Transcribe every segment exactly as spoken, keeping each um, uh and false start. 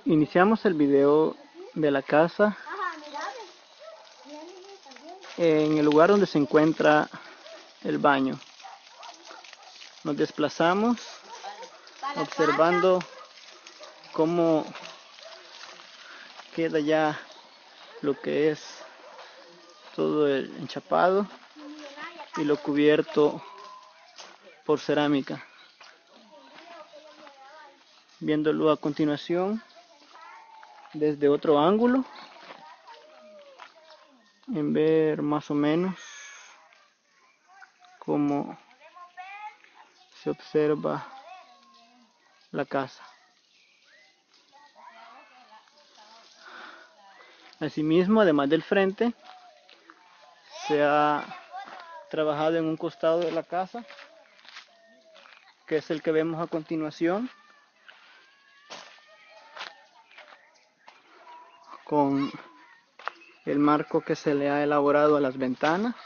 Iniciamos el video de la casa en el lugar donde se encuentra el baño. Nos desplazamos observando cómo queda ya lo que es todo el enchapado y lo cubierto por cerámica. Viéndolo a continuación desde otro ángulo, en ver más o menos cómo se observa la casa. Asimismo, además del frente, se ha trabajado en un costado de la casa, que es el que vemos a continuación, con el marco que se le ha elaborado a las ventanas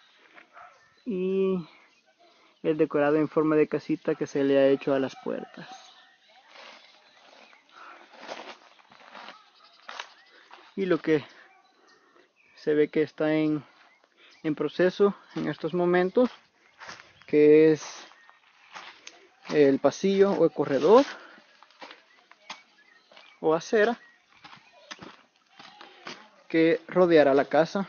y el decorado en forma de casita que se le ha hecho a las puertas. Y lo que se ve que está en, en proceso en estos momentos, que es el pasillo o el corredor o acera que rodeará la casa,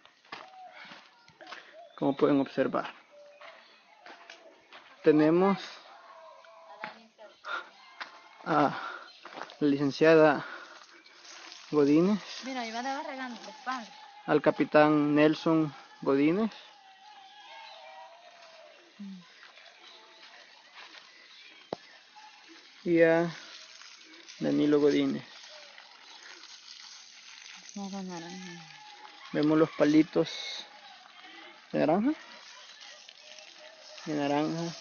como pueden observar. Tenemos a la licenciada Godínez, Mira, yo me estaba regando de espalda. Al capitán Nelson Godínez, mm. y a Danilo Godínez. No, no, no, no. Vemos los palitos de naranja, de naranja,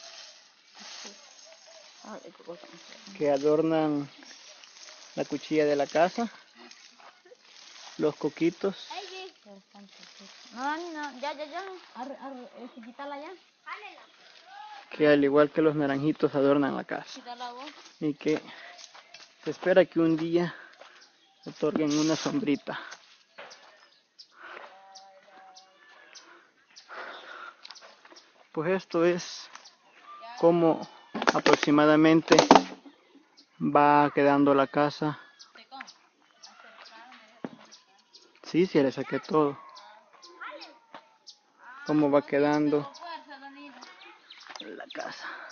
que adornan la cuchilla de la casa, los coquitos, no, no, ya, ya, ya, arre, arre, quítala ya, que al igual que los naranjitos adornan la casa, y que se espera que un día otorguen una sombrita. Pues esto es como aproximadamente va quedando la casa. Sí, sí, le saqué todo. Cómo va quedando la casa.